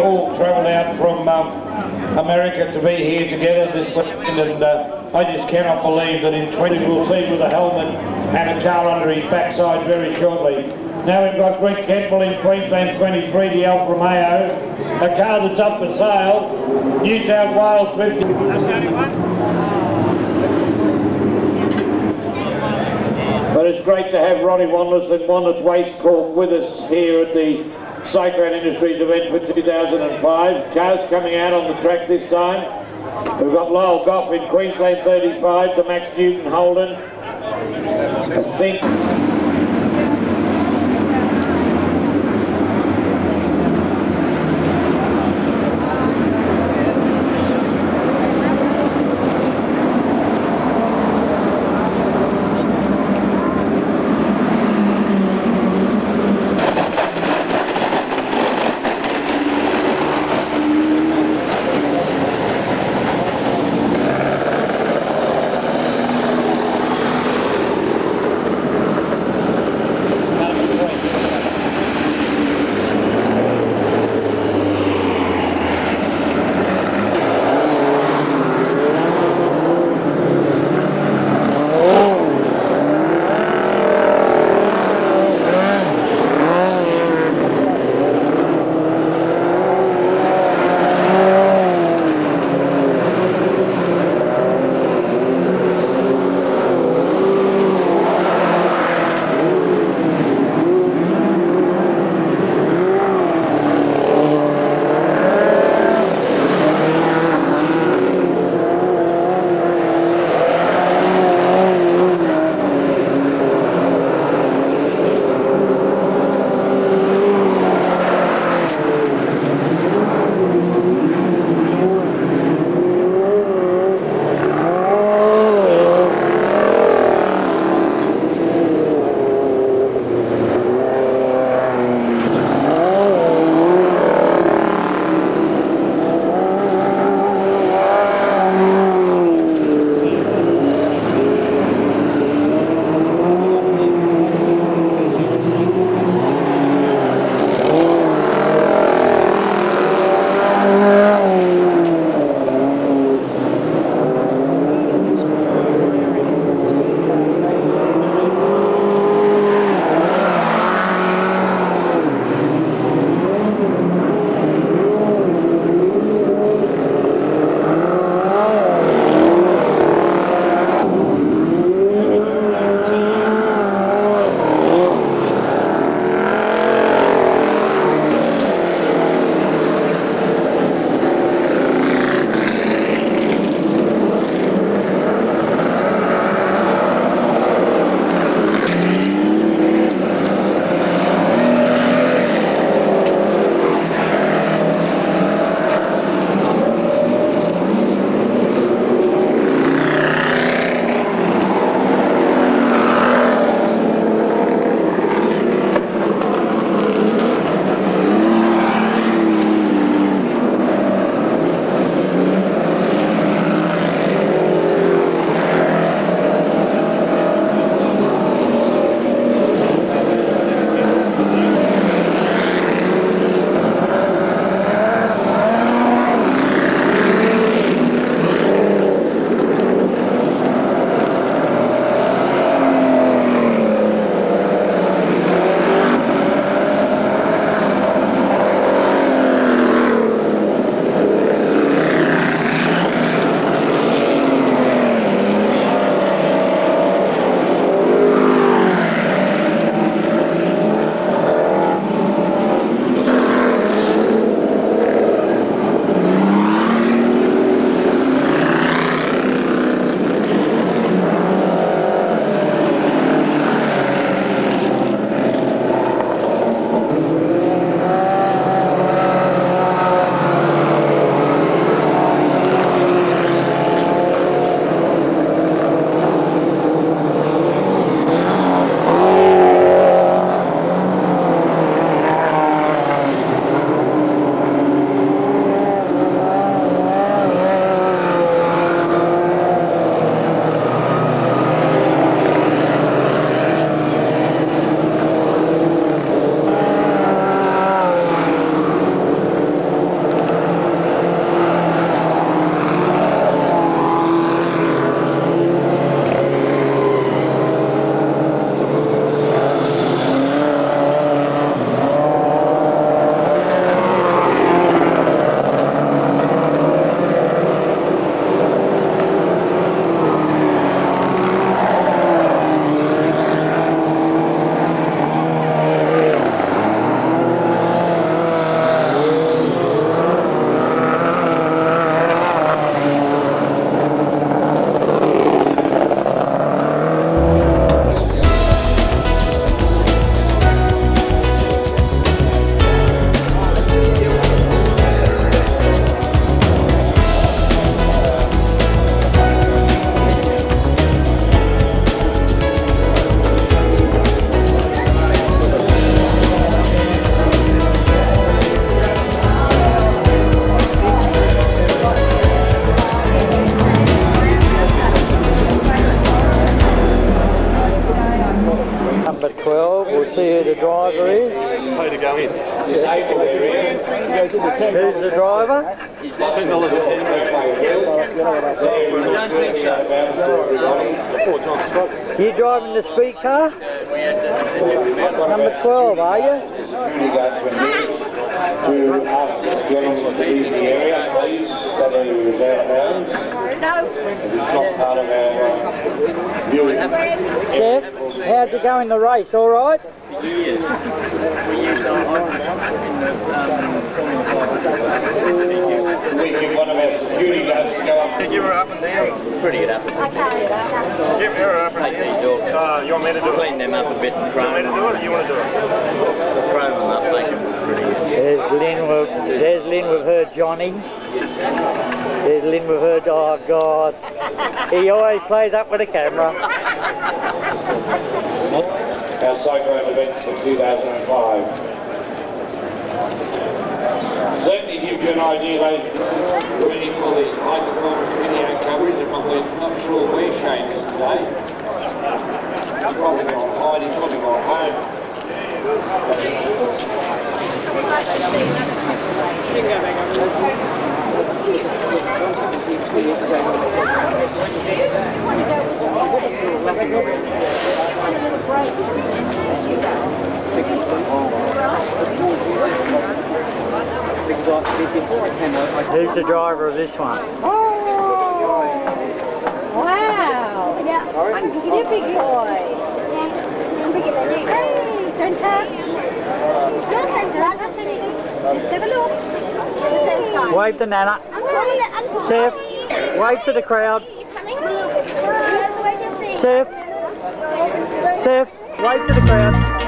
all travelled out from America to be here together this weekend, and I just cannot believe that in 20 we'll see with a helmet and a car under his backside very shortly. Now we've got Greg Campbell in Queensland 23, the Alfa Romeo, a car that's up for sale, New South Wales 50. But it's great to have Ronnie Wanless and Wanless Waste Corp with us here at the Cyclone Industries event for 2005. Cars coming out on the track this time. We've got Lyle Goff in Queensland 35, the Max Newton Holden. I think 12, we'll see who the driver is. Pay to go in. Who's the driver? $10 You driving the speed car? Number 12, are you? To ask this gentleman to leave the area, please, so that he is out of bounds. It is not part of our viewing. Chef, how'd you go in the race, all right? We give one of our security guards to go up. Give her up and down. Pretty good up and down. Give her up and down. You want me to do it? Clean them up a bit and chrome You want me to do it or you want to do it? chrome them up, make them pretty good. There's Lynn with her Johnny. There's Lynn with her, oh God. He always plays up with the camera. Our cyclone event for 2005. Certainly gives you an idea, ladies and gentlemen, really for the high performance video coverage, and we're not sure where Shane is today. He's probably gone hide, he's probably gone home. Who's the driver of this one? Wow! You big boy! Hey, don't touch! Have a look! Wave to Nana. Chef, wave to the crowd. Chef, wave to the crowd.